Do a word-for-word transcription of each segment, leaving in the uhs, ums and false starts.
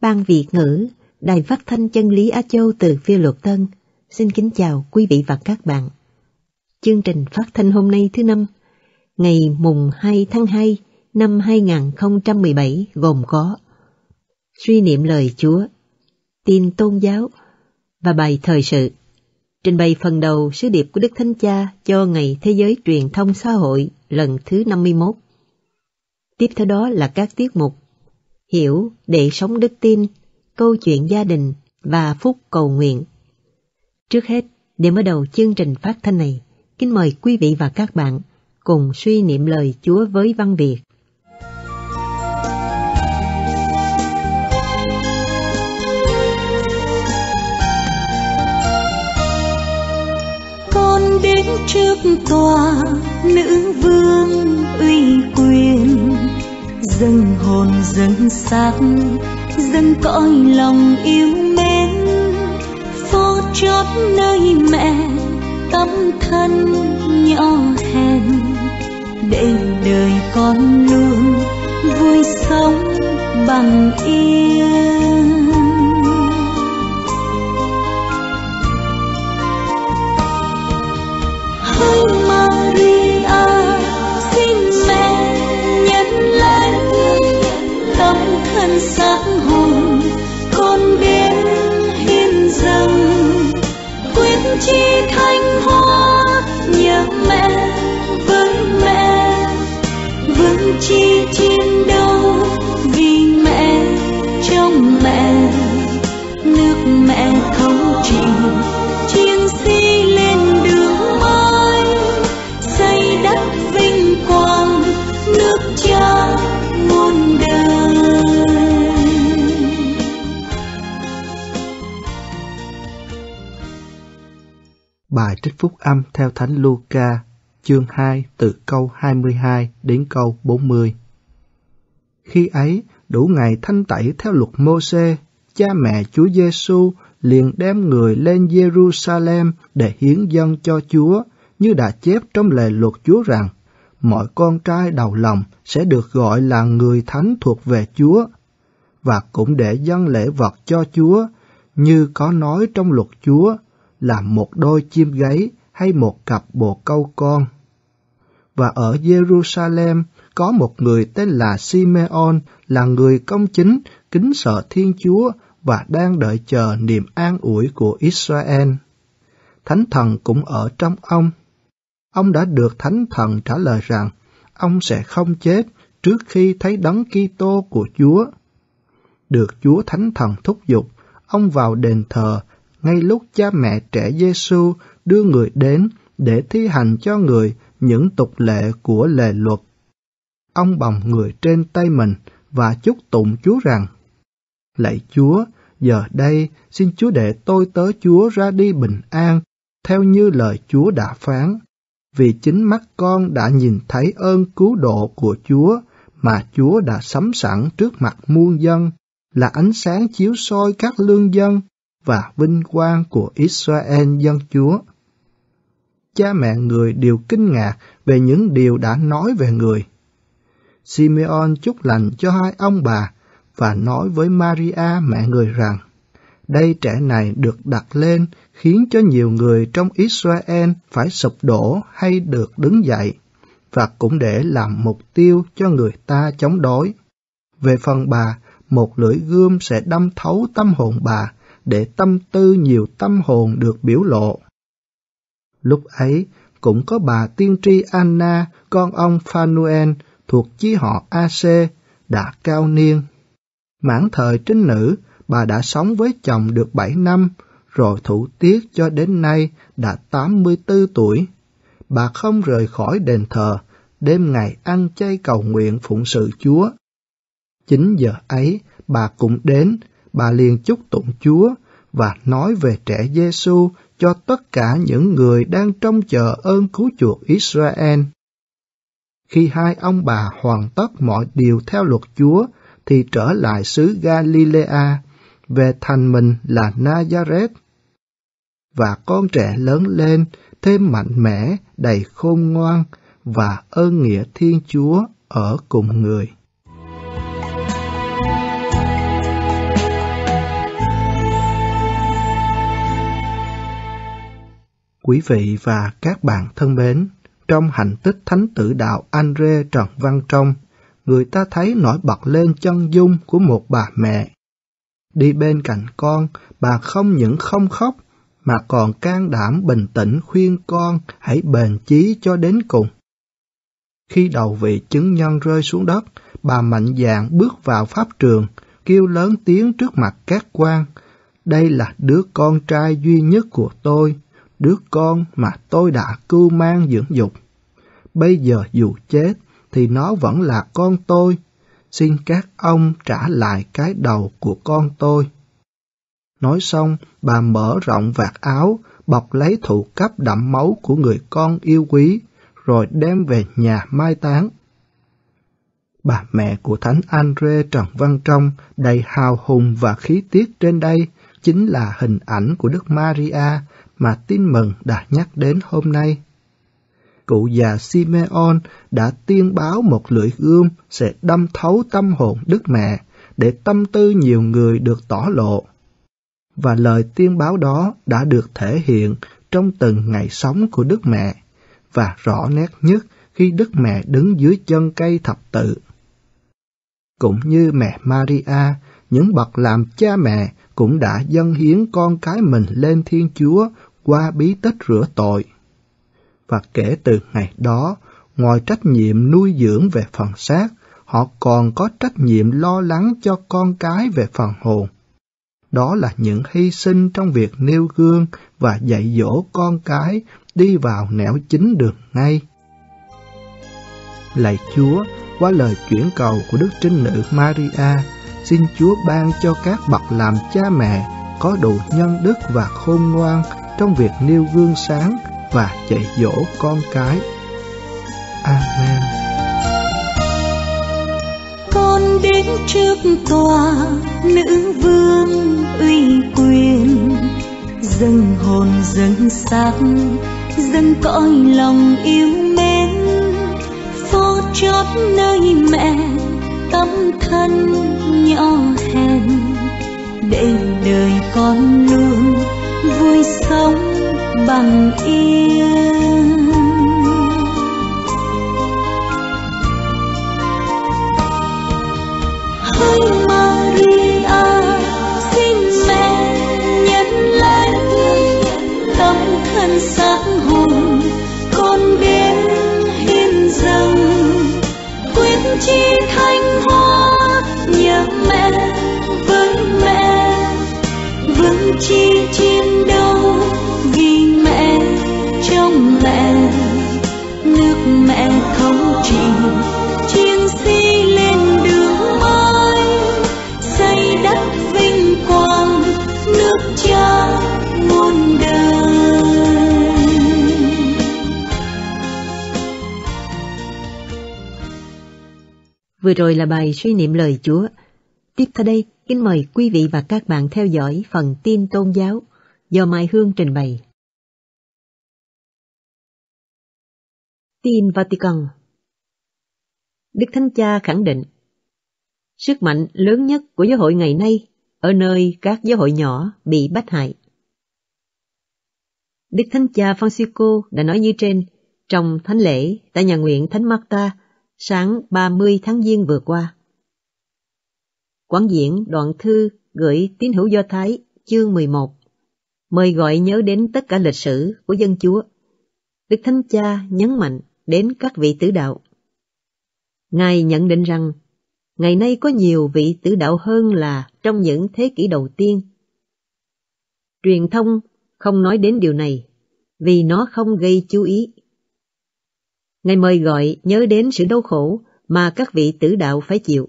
Ban Việt ngữ, Đài Phát thanh Chân lý Á Châu từ Phi Luật Tân, xin kính chào quý vị và các bạn. Chương trình phát thanh hôm nay thứ năm, ngày mùng hai tháng hai năm hai nghìn không trăm mười bảy gồm có suy niệm lời Chúa, tin tôn giáo và bài thời sự. Trình bày phần đầu sứ điệp của Đức Thánh Cha cho Ngày Thế giới Truyền thông Xã hội lần thứ năm mươi mốt. Tiếp theo đó là các tiết mục Hiểu để sống đức tin, câu chuyện gia đình và phúc cầu nguyện. Trước hết, để mở đầu chương trình phát thanh này, kính mời quý vị và các bạn cùng suy niệm lời Chúa với văn Việt. Con đến trước tòa nữ vương uy quyền, dâng hồn dâng xác, dâng cõi lòng yêu mến, phó chót nơi mẹ tấm thân nhỏ hèn, để đời con luôn vui sống bằng yên. Hỡi Maria, xin mẹ nhận lấy tấm thân xác hồn con đến hiến dâng, quyết chi thanh hóa nhớ mẹ với mẹ, vững chi chiến đấu vì mẹ trong mẹ, nước mẹ thống trị chiến sĩ lên đường mới, xây đất vinh quang nước Cha muôn đời. Bài trích phúc âm theo Thánh Luca, chương hai từ câu hai mươi hai đến câu bốn mươi. Khi ấy, đủ ngày thanh tẩy theo luật Mô-sê, cha mẹ Chúa Giêsu liền đem người lên Giê-ru-sa-lem để hiến dâng cho Chúa, như đã chép trong lề luật Chúa rằng, mọi con trai đầu lòng sẽ được gọi là người thánh thuộc về Chúa, và cũng để dâng lễ vật cho Chúa, như có nói trong luật Chúa, là một đôi chim gáy hay một cặp bồ câu con. Và ở Giê-ru-sa-lem có một người tên là Si-mê-on, là người công chính, kính sợ Thiên Chúa và đang đợi chờ niềm an ủi của Israel. Thánh Thần cũng ở trong ông. Ông đã được Thánh Thần trả lời rằng ông sẽ không chết trước khi thấy Đấng Kitô của Chúa. Được Chúa Thánh Thần thúc giục, ông vào đền thờ ngay lúc cha mẹ trẻ Giêsu đưa người đến để thi hành cho người những tục lệ của lề luật. Ông bồng người trên tay mình và chúc tụng Chúa rằng, lạy Chúa, giờ đây xin Chúa để tôi tớ Chúa ra đi bình an, theo như lời Chúa đã phán, vì chính mắt con đã nhìn thấy ơn cứu độ của Chúa mà Chúa đã sắm sẵn trước mặt muôn dân, là ánh sáng chiếu soi các lương dân và vinh quang của Israel dân Chúa. Cha mẹ người đều kinh ngạc về những điều đã nói về người. Simeon chúc lành cho hai ông bà và nói với Maria mẹ người rằng, đây trẻ này được đặt lên khiến cho nhiều người trong Israel phải sụp đổ hay được đứng dậy, và cũng để làm mục tiêu cho người ta chống đối. Về phần bà, một lưỡi gươm sẽ đâm thấu tâm hồn bà, để tâm tư nhiều tâm hồn được biểu lộ. Lúc ấy, cũng có bà tiên tri Anna, con ông Phanuel, thuộc chí họ A-xê, đã cao niên. Mãn thời trinh nữ, bà đã sống với chồng được bảy năm, rồi thủ tiết cho đến nay đã tám mươi tư tuổi. Bà không rời khỏi đền thờ, đêm ngày ăn chay cầu nguyện phụng sự Chúa. Chính giờ ấy, bà cũng đến, bà liền chúc tụng Chúa và nói về trẻ Giêsu cho tất cả những người đang trông chờ ơn cứu chuộc Israel. Khi hai ông bà hoàn tất mọi điều theo luật Chúa, thì trở lại xứ Galilea, về thành mình là Nazareth. Và con trẻ lớn lên, thêm mạnh mẽ, đầy khôn ngoan, và ơn nghĩa Thiên Chúa ở cùng người. Quý vị và các bạn thân mến, trong hành tích Thánh tử đạo Andre Trần Văn Trong, người ta thấy nổi bật lên chân dung của một bà mẹ. Đi bên cạnh con, bà không những không khóc, mà còn can đảm bình tĩnh khuyên con hãy bền chí cho đến cùng. Khi đầu vị chứng nhân rơi xuống đất, bà mạnh dạn bước vào pháp trường, kêu lớn tiếng trước mặt các quan: "Đây là đứa con trai duy nhất của tôi, đứa con mà tôi đã cưu mang dưỡng dục. Bây giờ dù chết thì nó vẫn là con tôi. Xin các ông trả lại cái đầu của con tôi." Nói xong, bà mở rộng vạt áo, bọc lấy thụ cấp đẫm máu của người con yêu quý, rồi đem về nhà mai táng. Bà mẹ của Thánh Andre Trần Văn Trong đầy hào hùng và khí tiết trên đây chính là hình ảnh của Đức Maria mà Tin Mừng đã nhắc đến hôm nay. Cụ già Simeon đã tiên báo một lưỡi gươm sẽ đâm thấu tâm hồn Đức Mẹ để tâm tư nhiều người được tỏ lộ. Và lời tiên báo đó đã được thể hiện trong từng ngày sống của Đức Mẹ, và rõ nét nhất khi Đức Mẹ đứng dưới chân cây thập tự. Cũng như mẹ Maria, những bậc làm cha mẹ cũng đã dâng hiến con cái mình lên Thiên Chúa qua bí tích rửa tội. Và kể từ ngày đó, ngoài trách nhiệm nuôi dưỡng về phần xác, họ còn có trách nhiệm lo lắng cho con cái về phần hồn. Đó là những hy sinh trong việc nêu gương và dạy dỗ con cái đi vào nẻo chính đường ngay. Lạy Chúa, qua lời chuyển cầu của Đức Trinh Nữ Maria, xin Chúa ban cho các bậc làm cha mẹ có đủ nhân đức và khôn ngoan trong việc nêu gương sáng và dạy dỗ con cái. Amen. Con đến trước tòa nữ vương uy quyền, dâng hồn dâng xác, dâng cõi lòng yêu mến, phó chót nơi mẹ tâm thân nhỏ hèn, để đời con luôn vui sống bằng yên. Hỡi Maria, xin mẹ nhận lấy tâm thân xác hồn con đến hiến dâng, quyết chi thanh hóa nhớ mẹ với mẹ, vững chi chiến đấu vì mẹ trong mẹ, nước mẹ thống trị chiến sĩ lên đường mới, xây đất vinh quang nước cha muôn đời. Vừa rồi là bài suy niệm lời Chúa. Tiếp theo đây, kính mời quý vị và các bạn theo dõi phần tin tôn giáo do Mai Hương trình bày. Tin Vatican. Đức Thánh Cha khẳng định, sức mạnh lớn nhất của giáo hội ngày nay ở nơi các giáo hội nhỏ bị bách hại. Đức Thánh Cha Francisco đã nói như trên trong thánh lễ tại nhà nguyện Thánh Marta sáng ba mươi tháng Giêng vừa qua. Quảng diễn đoạn thư gửi tín hữu Do Thái chương mười một, mời gọi nhớ đến tất cả lịch sử của dân Chúa. Đức Thánh Cha nhấn mạnh đến các vị tử đạo. Ngài nhận định rằng, ngày nay có nhiều vị tử đạo hơn là trong những thế kỷ đầu tiên. Truyền thông không nói đến điều này, vì nó không gây chú ý. Ngài mời gọi nhớ đến sự đau khổ mà các vị tử đạo phải chịu.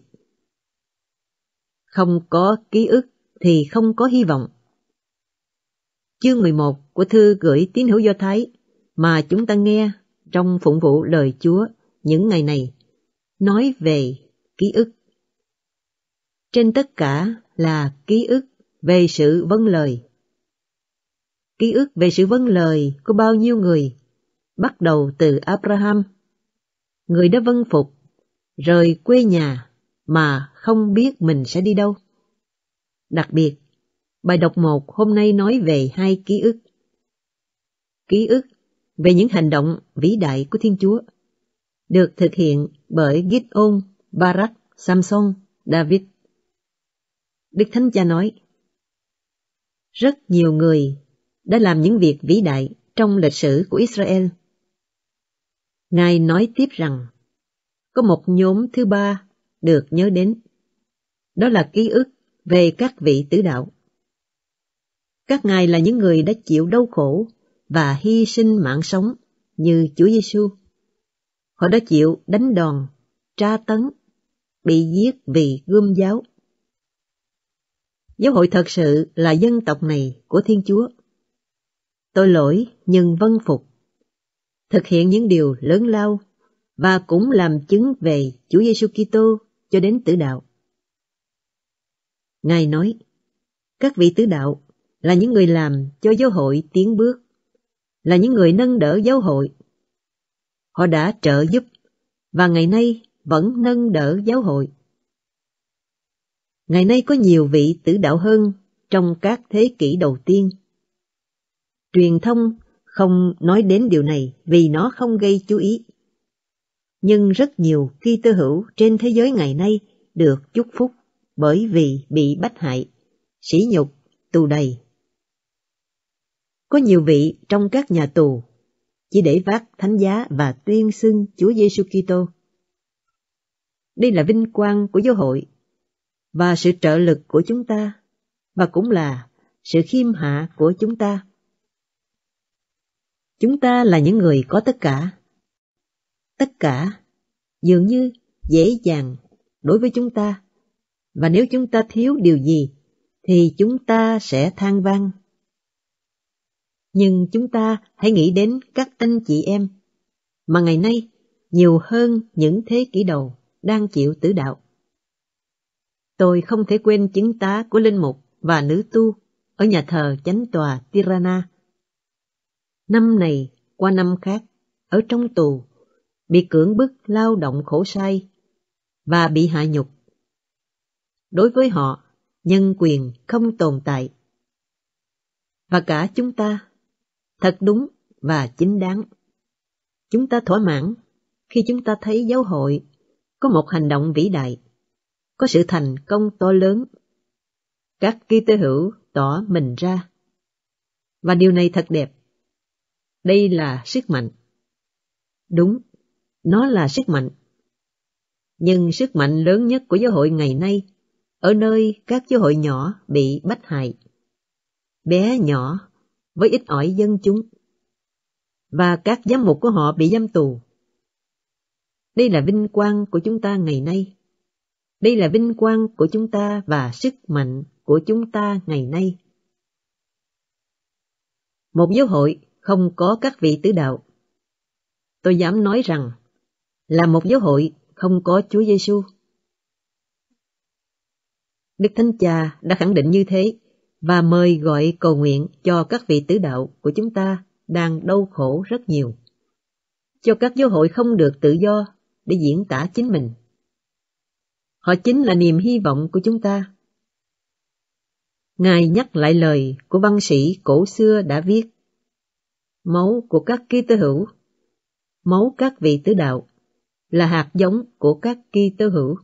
Không có ký ức thì không có hy vọng. Chương mười một của thư gửi tín hữu Do Thái mà chúng ta nghe trong phụng vụ lời Chúa những ngày này, nói về ký ức. Trên tất cả là ký ức về sự vâng lời. Ký ức về sự vâng lời của bao nhiêu người, bắt đầu từ Abraham, người đã vâng phục, rời quê nhà mà không biết mình sẽ đi đâu. Đặc biệt, bài đọc một hôm nay nói về hai ký ức. ký ức về những hành động vĩ đại của Thiên Chúa, được thực hiện bởi Gideon, Barak, Samson, David. Đức Thánh Cha nói, rất nhiều người đã làm những việc vĩ đại trong lịch sử của Israel. Ngài nói tiếp rằng, có một nhóm thứ ba được nhớ đến, đó là ký ức về các vị tử đạo. Các ngài là những người đã chịu đau khổ và hy sinh mạng sống như Chúa Giêsu. Họ đã chịu đánh đòn, tra tấn, bị giết vì gươm giáo. Giáo hội thật sự là dân tộc này của Thiên Chúa. Tội lỗi nhưng vâng phục, thực hiện những điều lớn lao và cũng làm chứng về Chúa Giêsu Kitô cho đến tử đạo. Ngài nói, các vị tử đạo là những người làm cho giáo hội tiến bước, là những người nâng đỡ giáo hội. Họ đã trợ giúp và ngày nay vẫn nâng đỡ giáo hội. Ngày nay có nhiều vị tử đạo hơn trong các thế kỷ đầu tiên. Truyền thông không nói đến điều này vì nó không gây chú ý. Nhưng rất nhiều Kitô hữu trên thế giới ngày nay được chúc phúc bởi vì bị bách hại, sỉ nhục, tù đầy. Có nhiều vị trong các nhà tù chỉ để vác thánh giá và tuyên xưng Chúa Giêsu Kitô. Đây là vinh quang của giáo hội và sự trợ lực của chúng ta, và cũng là sự khiêm hạ của chúng ta. Chúng ta là những người có tất cả. Tất cả dường như dễ dàng đối với chúng ta, và nếu chúng ta thiếu điều gì thì chúng ta sẽ than vãn. Nhưng chúng ta hãy nghĩ đến các anh chị em mà ngày nay nhiều hơn những thế kỷ đầu đang chịu tử đạo. Tôi không thể quên chứng tá của linh mục và nữ tu ở nhà thờ Chánh tòa Tirana. Năm này qua năm khác, ở trong tù, bị cưỡng bức lao động khổ sai và bị hạ nhục. Đối với họ, nhân quyền không tồn tại. Và cả chúng ta, thật đúng và chính đáng. Chúng ta thỏa mãn khi chúng ta thấy giáo hội có một hành động vĩ đại, có sự thành công to lớn. Các Kitô hữu tỏ mình ra. Và điều này thật đẹp. Đây là sức mạnh. Đúng, nó là sức mạnh. Nhưng sức mạnh lớn nhất của giáo hội ngày nay ở nơi các giáo hội nhỏ bị bách hại, bé nhỏ với ít ỏi dân chúng, và các giám mục của họ bị giam tù. Đây là vinh quang của chúng ta ngày nay. Đây là vinh quang của chúng ta và sức mạnh của chúng ta ngày nay. Một giáo hội không có các vị tử đạo, tôi dám nói rằng là một giáo hội không có Chúa Giêsu. Đức Thánh Cha đã khẳng định như thế và mời gọi cầu nguyện cho các vị tử đạo của chúng ta đang đau khổ rất nhiều, cho các giáo hội không được tự do để diễn tả chính mình. Họ chính là niềm hy vọng của chúng ta. Ngài nhắc lại lời của văn sĩ cổ xưa đã viết: máu của các Kitô hữu, máu các vị tử đạo là hạt giống của các Kitô hữu.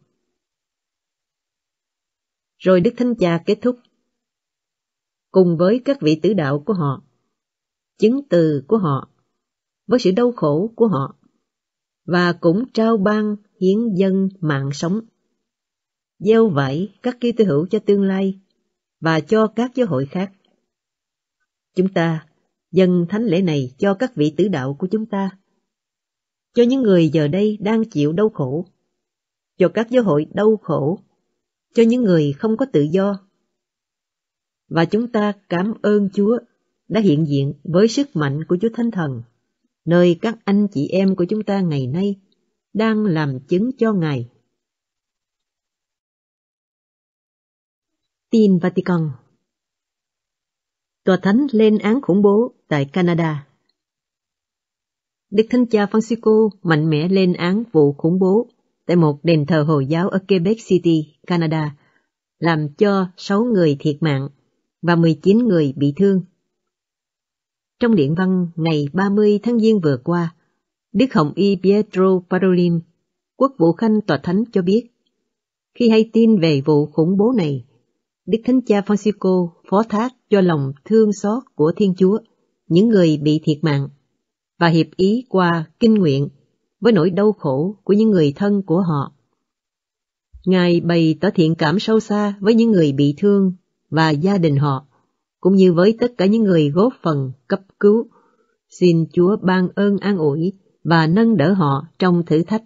Rồi Đức Thánh Cha kết thúc: cùng với các vị tử đạo của họ, chứng từ của họ, với sự đau khổ của họ, và cũng trao ban hiến dâng mạng sống, gieo vải các Kitô hữu cho tương lai và cho các giáo hội khác. Chúng ta dâng thánh lễ này cho các vị tử đạo của chúng ta, cho những người giờ đây đang chịu đau khổ, cho các giáo hội đau khổ, cho những người không có tự do. Và chúng ta cảm ơn Chúa đã hiện diện với sức mạnh của Chúa Thánh Thần, nơi các anh chị em của chúng ta ngày nay đang làm chứng cho Ngài. Tin Vatican. Tòa Thánh lên án khủng bố tại Canada. Đức Thánh Cha Francisco mạnh mẽ lên án vụ khủng bố tại một đền thờ Hồi giáo ở Quebec City, Canada, làm cho sáu người thiệt mạng và mười chín người bị thương. Trong điện văn ngày ba mươi tháng Giêng vừa qua, Đức Hồng Y Pietro Parolin, quốc vụ khanh tòa thánh cho biết, khi hay tin về vụ khủng bố này, Đức Thánh Cha Francisco phó thác cho lòng thương xót của Thiên Chúa những người bị thiệt mạng và hiệp ý qua kinh nguyện với nỗi đau khổ của những người thân của họ. Ngài bày tỏ thiện cảm sâu xa với những người bị thương và gia đình họ, cũng như với tất cả những người góp phần cấp cứu. Xin Chúa ban ơn an ủi và nâng đỡ họ trong thử thách.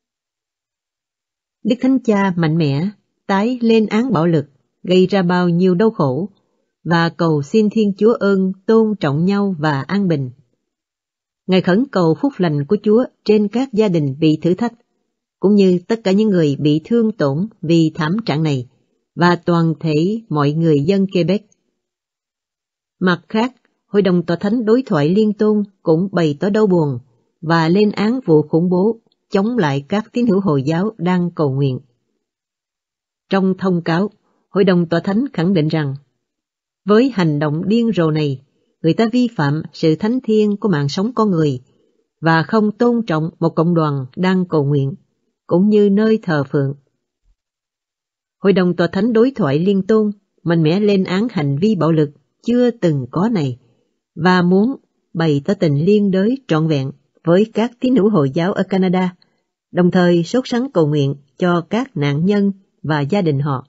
Đức Thánh Cha mạnh mẽ tái lên án bạo lực gây ra bao nhiêu đau khổ và cầu xin Thiên Chúa ơn tôn trọng nhau và an bình. Ngài khẩn cầu phúc lành của Chúa trên các gia đình bị thử thách, cũng như tất cả những người bị thương tổn vì thảm trạng này, và toàn thể mọi người dân Quebec. Mặt khác, Hội đồng Tòa Thánh Đối thoại Liên Tôn cũng bày tỏ đau buồn và lên án vụ khủng bố chống lại các tín hữu Hồi giáo đang cầu nguyện. Trong thông cáo, Hội đồng Tòa Thánh khẳng định rằng, với hành động điên rồ này, người ta vi phạm sự thánh thiêng của mạng sống con người và không tôn trọng một cộng đoàn đang cầu nguyện, cũng như nơi thờ phượng. Hội đồng Tòa Thánh Đối thoại Liên Tôn mạnh mẽ lên án hành vi bạo lực chưa từng có này và muốn bày tỏ tình liên đới trọn vẹn với các tín hữu Hồi giáo ở Canada, đồng thời sốt sắng cầu nguyện cho các nạn nhân và gia đình họ.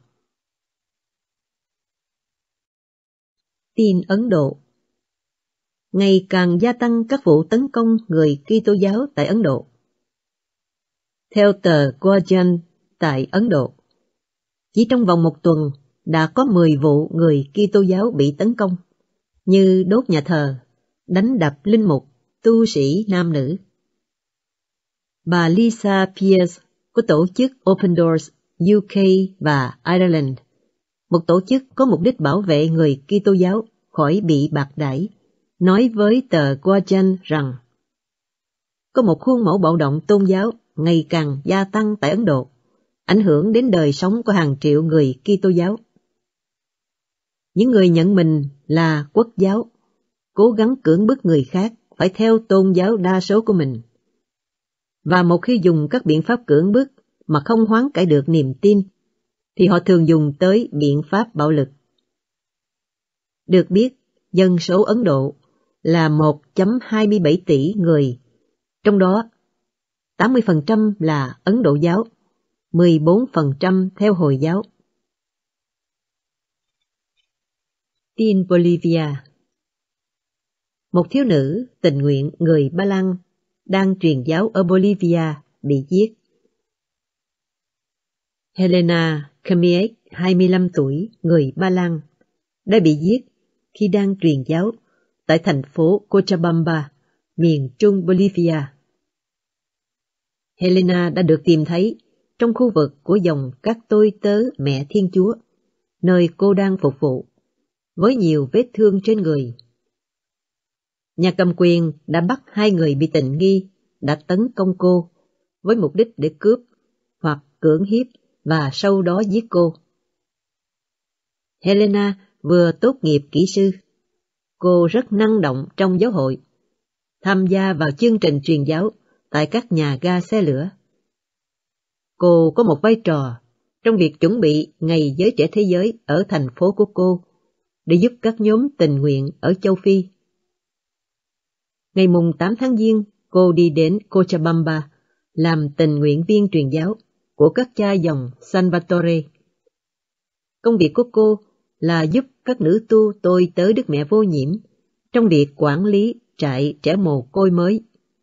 Tin Ấn Độ. Ngày càng gia tăng các vụ tấn công người Kitô giáo tại Ấn Độ. Theo tờ Guardian tại Ấn Độ, chỉ trong vòng một tuần đã có mười vụ người Kitô giáo bị tấn công, như đốt nhà thờ, đánh đập linh mục, tu sĩ nam nữ. Bà Lisa Pierce của tổ chức Open Doors u ca và Ireland, một tổ chức có mục đích bảo vệ người Kitô giáo khỏi bị bạc đãi, nói với tờ Guardian rằng có một khuôn mẫu bạo động tôn giáo ngày càng gia tăng tại Ấn Độ, ảnh hưởng đến đời sống của hàng triệu người Kitô giáo. Những người nhận mình là quốc giáo, cố gắng cưỡng bức người khác phải theo tôn giáo đa số của mình. Và một khi dùng các biện pháp cưỡng bức mà không hoán cải được niềm tin, thì họ thường dùng tới biện pháp bạo lực. Được biết, dân số Ấn Độ là một phẩy hai mươi bảy tỷ người, trong đó tám mươi phần trăm là Ấn Độ giáo, mười bốn phần trăm theo Hồi giáo. Tin Bolivia. Một thiếu nữ tình nguyện người Ba Lan đang truyền giáo ở Bolivia bị giết. Helena Kamiek, hai mươi lăm tuổi, người Ba Lan, đã bị giết khi đang truyền giáo tại thành phố Cochabamba, miền trung Bolivia. Helena đã được tìm thấy trong khu vực của dòng các tôi tớ Mẹ Thiên Chúa, nơi cô đang phục vụ, với nhiều vết thương trên người. Nhà cầm quyền đã bắt hai người bị tình nghi đã tấn công cô với mục đích để cướp hoặc cưỡng hiếp và sau đó giết cô. Helena vừa tốt nghiệp kỹ sư. Cô rất năng động trong giáo hội, tham gia vào chương trình truyền giáo tại các nhà ga xe lửa. Cô có một vai trò trong việc chuẩn bị Ngày Giới Trẻ Thế Giới ở thành phố của cô để giúp các nhóm tình nguyện ở châu Phi. Ngày mùng tám tháng Giêng, cô đi đến Cochabamba làm tình nguyện viên truyền giáo của các cha dòng Salvatore. Công việc của cô là giúp các nữ tu tôi tớ Đức Mẹ Vô Nhiễm trong việc quản lý trại trẻ mồ côi mới.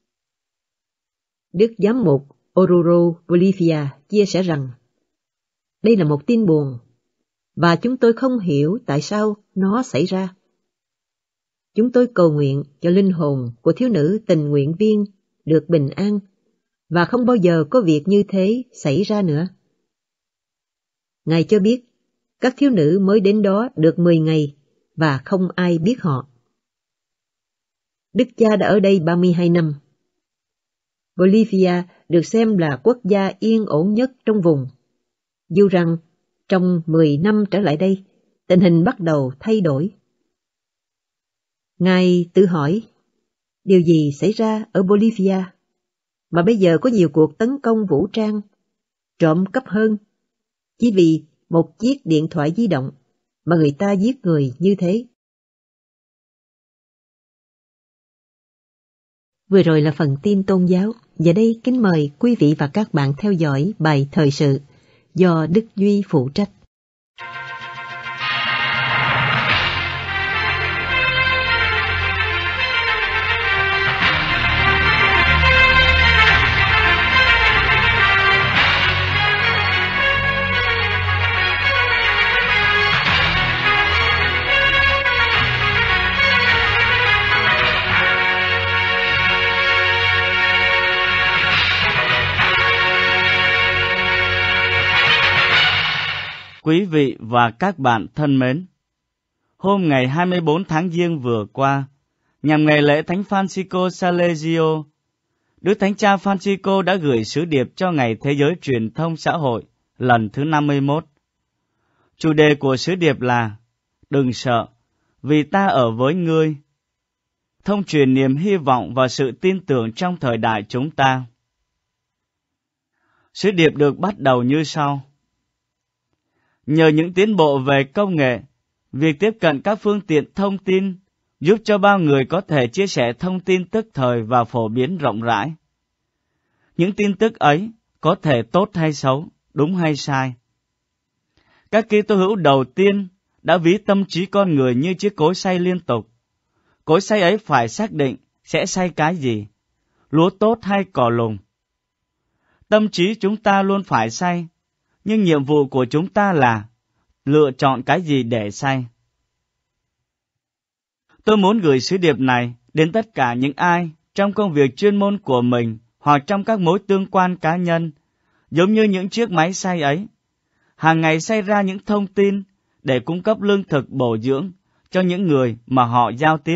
Đức Giám mục Oruro Bolivia chia sẻ rằng, đây là một tin buồn, và chúng tôi không hiểu tại sao nó xảy ra. Chúng tôi cầu nguyện cho linh hồn của thiếu nữ tình nguyện viên được bình an, và không bao giờ có việc như thế xảy ra nữa. Ngài cho biết, các thiếu nữ mới đến đó được mười ngày, và không ai biết họ. Đức cha đã ở đây ba mươi hai năm. Bolivia được xem là quốc gia yên ổn nhất trong vùng, dù rằng trong mười năm trở lại đây, tình hình bắt đầu thay đổi. Ngài tự hỏi, điều gì xảy ra ở Bolivia mà bây giờ có nhiều cuộc tấn công vũ trang, trộm cắp hơn, chỉ vì một chiếc điện thoại di động mà người ta giết người như thế? Vừa rồi là phần tin tôn giáo, và đây kính mời quý vị và các bạn theo dõi bài thời sự do Đức Duy phụ trách. Quý vị và các bạn thân mến, hôm ngày hai mươi bốn tháng Giêng vừa qua, nhằm ngày lễ Thánh Francisco Salesio, Đức Thánh Cha Francisco đã gửi sứ điệp cho Ngày Thế giới Truyền thông Xã hội lần thứ năm mươi mốt. Chủ đề của sứ điệp là Đừng sợ, vì ta ở với ngươi, thông truyền niềm hy vọng và sự tin tưởng trong thời đại chúng ta. Sứ điệp được bắt đầu như sau. Nhờ những tiến bộ về công nghệ, việc tiếp cận các phương tiện thông tin giúp cho bao người có thể chia sẻ thông tin tức thời và phổ biến rộng rãi. Những tin tức ấy có thể tốt hay xấu, đúng hay sai. Các Kitô hữu đầu tiên đã ví tâm trí con người như chiếc cối xay liên tục. Cối xay ấy phải xác định sẽ xay cái gì, lúa tốt hay cỏ lùng. Tâm trí chúng ta luôn phải xay, nhưng nhiệm vụ của chúng ta là lựa chọn cái gì để xay. Tôi muốn gửi sứ điệp này đến tất cả những ai trong công việc chuyên môn của mình hoặc trong các mối tương quan cá nhân, giống như những chiếc máy xay ấy, hàng ngày xay ra những thông tin để cung cấp lương thực bổ dưỡng cho những người mà họ giao tiếp.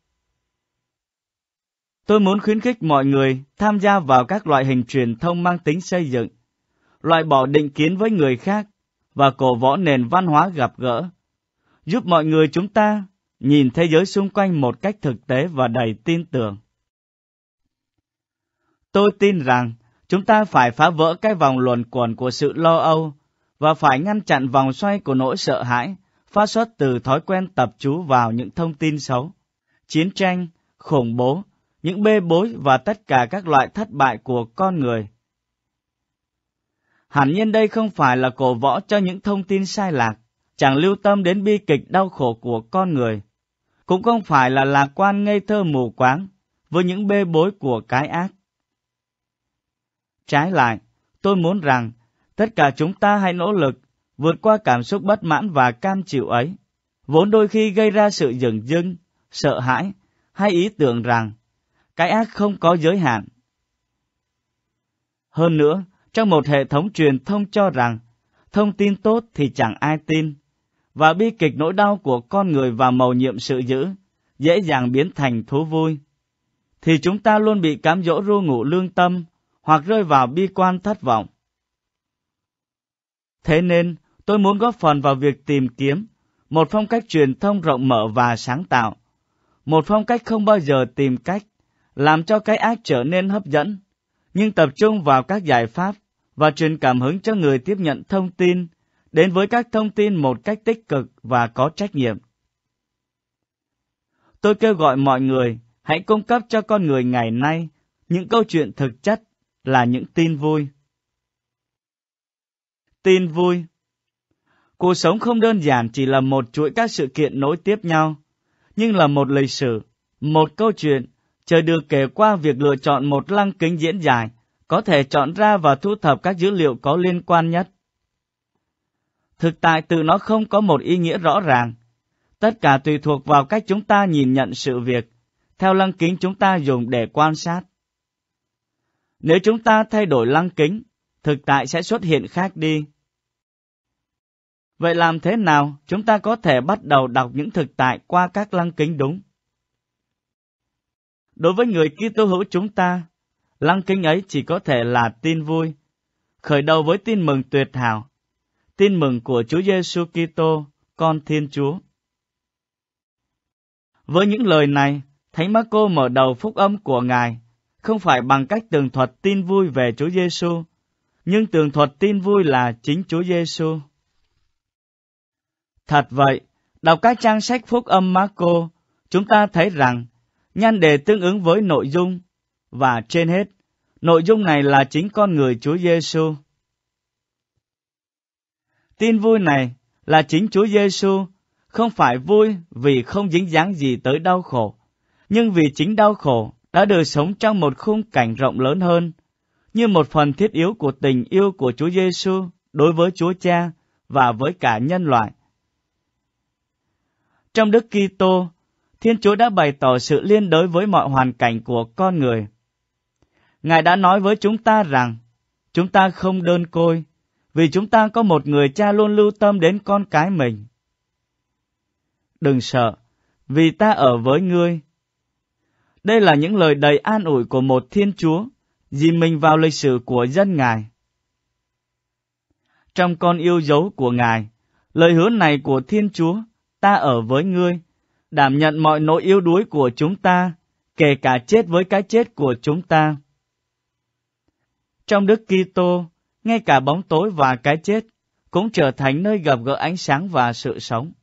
Tôi muốn khuyến khích mọi người tham gia vào các loại hình truyền thông mang tính xây dựng, loại bỏ định kiến với người khác và cổ võ nền văn hóa gặp gỡ, giúp mọi người chúng ta nhìn thế giới xung quanh một cách thực tế và đầy tin tưởng. Tôi tin rằng chúng ta phải phá vỡ cái vòng luẩn quẩn của sự lo âu và phải ngăn chặn vòng xoay của nỗi sợ hãi phát xuất từ thói quen tập trung vào những thông tin xấu, chiến tranh, khủng bố, những bê bối và tất cả các loại thất bại của con người. Hẳn nhiên đây không phải là cổ võ cho những thông tin sai lạc, chẳng lưu tâm đến bi kịch đau khổ của con người, cũng không phải là lạc quan ngây thơ mù quáng với những bê bối của cái ác. Trái lại, tôi muốn rằng tất cả chúng ta hãy nỗ lực vượt qua cảm xúc bất mãn và cam chịu ấy, vốn đôi khi gây ra sự dửng dưng, sợ hãi, hay ý tưởng rằng cái ác không có giới hạn. Hơn nữa, trong một hệ thống truyền thông cho rằng thông tin tốt thì chẳng ai tin, và bi kịch nỗi đau của con người và mầu nhiệm sự dữ dễ dàng biến thành thú vui, thì chúng ta luôn bị cám dỗ ru ngủ lương tâm hoặc rơi vào bi quan thất vọng. Thế nên, tôi muốn góp phần vào việc tìm kiếm một phong cách truyền thông rộng mở và sáng tạo, một phong cách không bao giờ tìm cách làm cho cái ác trở nên hấp dẫn, nhưng tập trung vào các giải pháp và truyền cảm hứng cho người tiếp nhận thông tin đến với các thông tin một cách tích cực và có trách nhiệm. Tôi kêu gọi mọi người hãy cung cấp cho con người ngày nay những câu chuyện thực chất là những tin vui. Tin vui. Cuộc sống không đơn giản chỉ là một chuỗi các sự kiện nối tiếp nhau, nhưng là một lịch sử, một câu chuyện chờ được kể qua việc lựa chọn một lăng kính diễn giải, có thể chọn ra và thu thập các dữ liệu có liên quan nhất. Thực tại tự nó không có một ý nghĩa rõ ràng, tất cả tùy thuộc vào cách chúng ta nhìn nhận sự việc, theo lăng kính chúng ta dùng để quan sát. Nếu chúng ta thay đổi lăng kính, thực tại sẽ xuất hiện khác đi. Vậy làm thế nào chúng ta có thể bắt đầu đọc những thực tại qua các lăng kính đúng? Đối với người Kitô hữu chúng ta, lăng kính ấy chỉ có thể là tin vui, khởi đầu với tin mừng tuyệt hảo, tin mừng của Chúa Giêsu Kitô, con Thiên Chúa. Với những lời này, Thánh Máccô mở đầu phúc âm của Ngài không phải bằng cách tường thuật tin vui về Chúa Giêsu, nhưng tường thuật tin vui là chính Chúa Giêsu. Thật vậy, đọc các trang sách phúc âm Máccô, chúng ta thấy rằng nhan đề tương ứng với nội dung, và trên hết, nội dung này là chính con người Chúa Giêsu. Tin vui này là chính Chúa Giêsu, không phải vui vì không dính dáng gì tới đau khổ, nhưng vì chính đau khổ đã được sống trong một khung cảnh rộng lớn hơn, như một phần thiết yếu của tình yêu của Chúa Giêsu đối với Chúa Cha và với cả nhân loại. Trong Đức Kitô, Thiên Chúa đã bày tỏ sự liên đới với mọi hoàn cảnh của con người. Ngài đã nói với chúng ta rằng, chúng ta không đơn côi, vì chúng ta có một người Cha luôn lưu tâm đến con cái mình. Đừng sợ, vì ta ở với ngươi. Đây là những lời đầy an ủi của một Thiên Chúa, dìm mình vào lịch sử của dân Ngài. Trong con yêu dấu của Ngài, lời hứa này của Thiên Chúa, ta ở với ngươi, đảm nhận mọi nỗi yếu đuối của chúng ta, kể cả chết với cái chết của chúng ta. Trong Đức Kitô, ngay cả bóng tối và cái chết cũng trở thành nơi gặp gỡ ánh sáng và sự sống.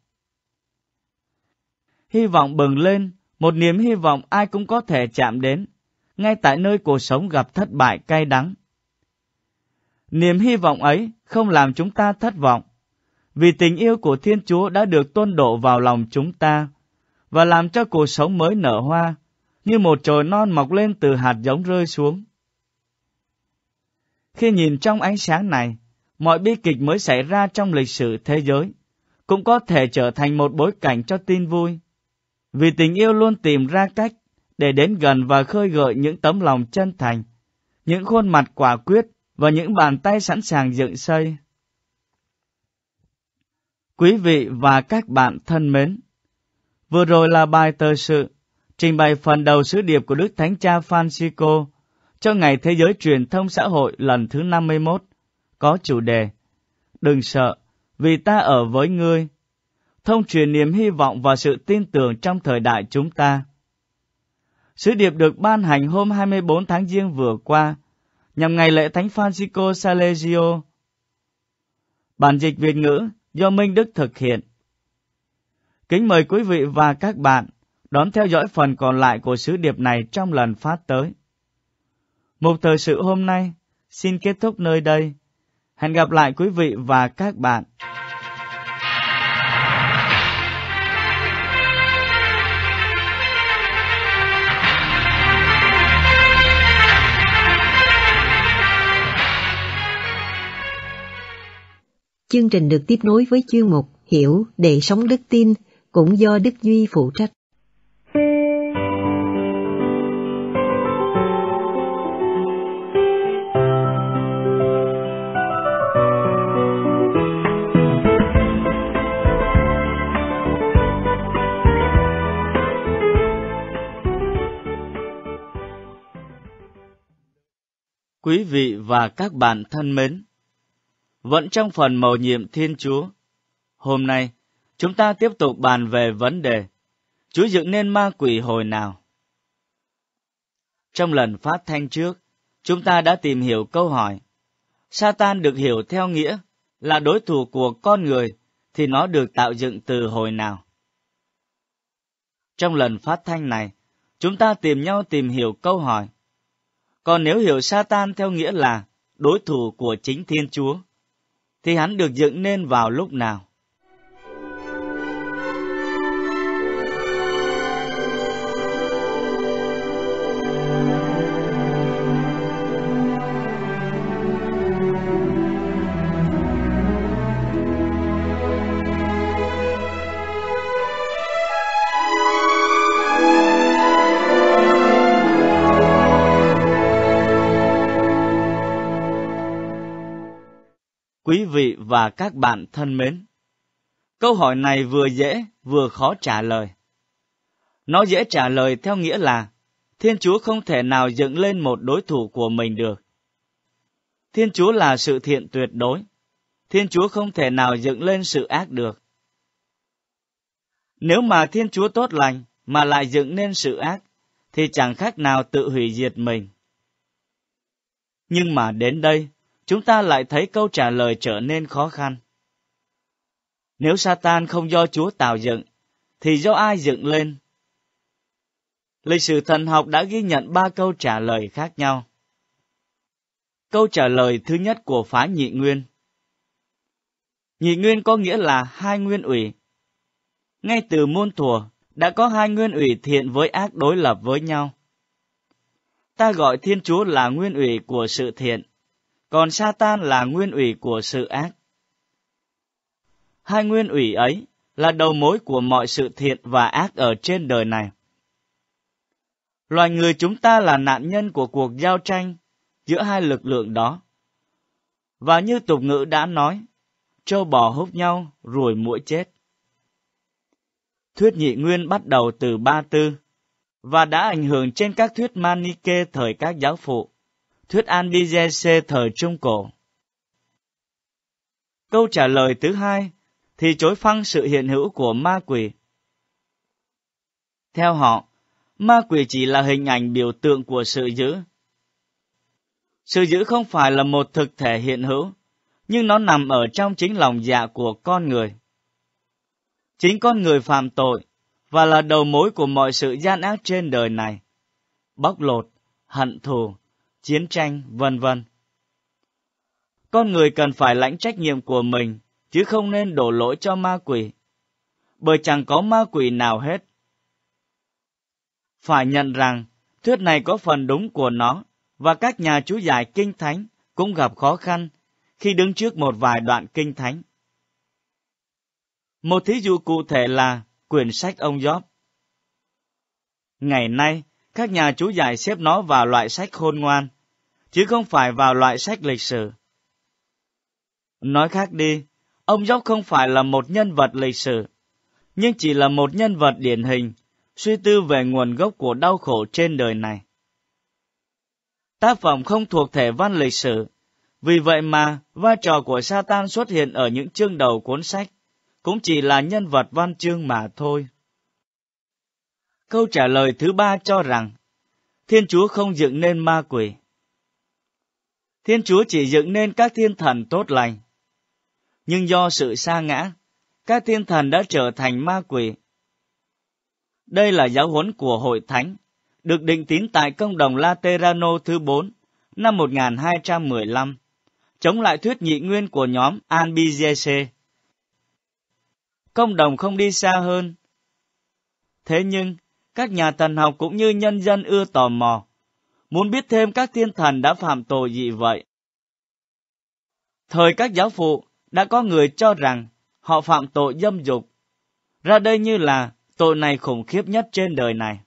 Hy vọng bừng lên, một niềm hy vọng ai cũng có thể chạm đến, ngay tại nơi cuộc sống gặp thất bại cay đắng. Niềm hy vọng ấy không làm chúng ta thất vọng, vì tình yêu của Thiên Chúa đã được tuôn đổ vào lòng chúng ta, và làm cho cuộc sống mới nở hoa, như một chồi non mọc lên từ hạt giống rơi xuống. Khi nhìn trong ánh sáng này, mọi bi kịch mới xảy ra trong lịch sử thế giới cũng có thể trở thành một bối cảnh cho tin vui, vì tình yêu luôn tìm ra cách để đến gần và khơi gợi những tấm lòng chân thành, những khuôn mặt quả quyết và những bàn tay sẵn sàng dựng xây. Quý vị và các bạn thân mến, vừa rồi là bài tờ sự trình bày phần đầu sứ điệp của Đức Thánh Cha Francisco cho Ngày Thế giới Truyền thông Xã hội lần thứ năm mươi mốt, có chủ đề Đừng sợ, vì ta ở với ngươi, thông truyền niềm hy vọng và sự tin tưởng trong thời đại chúng ta. Sứ điệp được ban hành hôm hai mươi bốn tháng Giêng vừa qua, nhằm ngày lễ Thánh Francisco Salesio. Bản dịch Việt ngữ do Minh Đức thực hiện. Kính mời quý vị và các bạn đón theo dõi phần còn lại của sứ điệp này trong lần phát tới. Mục thời sự hôm nay xin kết thúc nơi đây. Hẹn gặp lại quý vị và các bạn. Chương trình được tiếp nối với chuyên mục Hiểu để sống đức tin, cũng do Đức Duy phụ trách. Quý vị và các bạn thân mến, vẫn trong phần mầu nhiệm Thiên Chúa, hôm nay chúng ta tiếp tục bàn về vấn đề Chúa dựng nên ma quỷ hồi nào. Trong lần phát thanh trước, chúng ta đã tìm hiểu câu hỏi, Satan được hiểu theo nghĩa là đối thủ của con người thì nó được tạo dựng từ hồi nào. Trong lần phát thanh này, chúng ta tìm nhau tìm hiểu câu hỏi, còn nếu hiểu Satan theo nghĩa là đối thủ của chính Thiên Chúa, thì hắn được dựng nên vào lúc nào? Quý vị và các bạn thân mến, câu hỏi này vừa dễ vừa khó trả lời. Nó dễ trả lời theo nghĩa là Thiên Chúa không thể nào dựng lên một đối thủ của mình được. Thiên Chúa là sự thiện tuyệt đối. Thiên Chúa không thể nào dựng lên sự ác được. Nếu mà Thiên Chúa tốt lành mà lại dựng nên sự ác, thì chẳng khác nào tự hủy diệt mình. Nhưng mà đến đây, chúng ta lại thấy câu trả lời trở nên khó khăn. Nếu Satan không do Chúa tạo dựng, thì do ai dựng lên? Lịch sử thần học đã ghi nhận ba câu trả lời khác nhau. Câu trả lời thứ nhất của phái Nhị Nguyên. Nhị Nguyên có nghĩa là hai nguyên ủy. Ngay từ muôn thuở, đã có hai nguyên ủy thiện với ác đối lập với nhau. Ta gọi Thiên Chúa là nguyên ủy của sự thiện, còn Satan là nguyên ủy của sự ác. Hai nguyên ủy ấy là đầu mối của mọi sự thiện và ác ở trên đời này. Loài người chúng ta là nạn nhân của cuộc giao tranh giữa hai lực lượng đó. Và như tục ngữ đã nói, trâu bò húc nhau, ruồi muỗi chết. Thuyết Nhị Nguyên bắt đầu từ Ba Tư, và đã ảnh hưởng trên các thuyết Manichê thời các giáo phụ, thuyết Albizese thời Trung Cổ. Câu trả lời thứ hai thì chối phăng sự hiện hữu của ma quỷ. Theo họ, ma quỷ chỉ là hình ảnh biểu tượng của sự dữ. Sự dữ không phải là một thực thể hiện hữu, nhưng nó nằm ở trong chính lòng dạ của con người. Chính con người phạm tội, và là đầu mối của mọi sự gian ác trên đời này, bóc lột, hận thù, chiến tranh, vân vân. Con người cần phải lãnh trách nhiệm của mình, chứ không nên đổ lỗi cho ma quỷ, bởi chẳng có ma quỷ nào hết. Phải nhận rằng, thuyết này có phần đúng của nó, và các nhà chú giải Kinh Thánh cũng gặp khó khăn khi đứng trước một vài đoạn Kinh Thánh. Một thí dụ cụ thể là quyển sách ông Gióp. Ngày nay, các nhà chú giải xếp nó vào loại sách khôn ngoan, chứ không phải vào loại sách lịch sử. Nói khác đi, ông Gióp không phải là một nhân vật lịch sử, nhưng chỉ là một nhân vật điển hình, suy tư về nguồn gốc của đau khổ trên đời này. Tác phẩm không thuộc thể văn lịch sử, vì vậy mà vai trò của Satan xuất hiện ở những chương đầu cuốn sách, cũng chỉ là nhân vật văn chương mà thôi. Câu trả lời thứ ba cho rằng, Thiên Chúa không dựng nên ma quỷ. Thiên Chúa chỉ dựng nên các thiên thần tốt lành. Nhưng do sự sa ngã, các thiên thần đã trở thành ma quỷ. Đây là giáo huấn của Hội Thánh, được định tín tại Công đồng Laterano thứ bốn, năm một nghìn hai trăm mười lăm, chống lại thuyết Nhị Nguyên của nhóm Albizese. Công đồng không đi xa hơn. Thế nhưng, các nhà thần học cũng như nhân dân ưa tò mò, muốn biết thêm các thiên thần đã phạm tội gì vậy. Thời các giáo phụ, đã có người cho rằng họ phạm tội dâm dục, ra đây như là tội này khủng khiếp nhất trên đời này.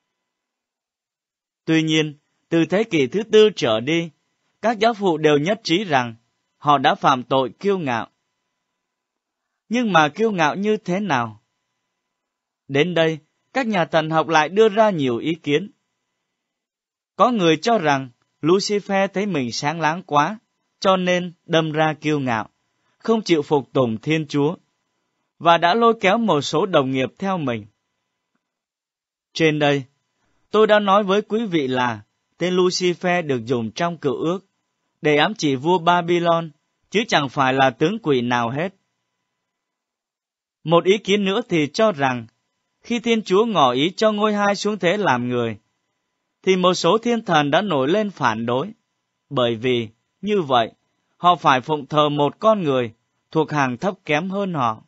Tuy nhiên, từ thế kỷ thứ tư trở đi, các giáo phụ đều nhất trí rằng họ đã phạm tội kiêu ngạo. Nhưng mà kiêu ngạo như thế nào? Đến đây, các nhà thần học lại đưa ra nhiều ý kiến. Có người cho rằng Lucifer thấy mình sáng láng quá, cho nên đâm ra kiêu ngạo, không chịu phục tùng Thiên Chúa, và đã lôi kéo một số đồng nghiệp theo mình. Trên đây, tôi đã nói với quý vị là tên Lucifer được dùng trong Cựu Ước để ám chỉ vua Babylon, chứ chẳng phải là tướng quỷ nào hết. Một ý kiến nữa thì cho rằng, khi Thiên Chúa ngỏ ý cho ngôi hai xuống thế làm người, thì một số thiên thần đã nổi lên phản đối, bởi vì, như vậy, họ phải phụng thờ một con người thuộc hàng thấp kém hơn họ.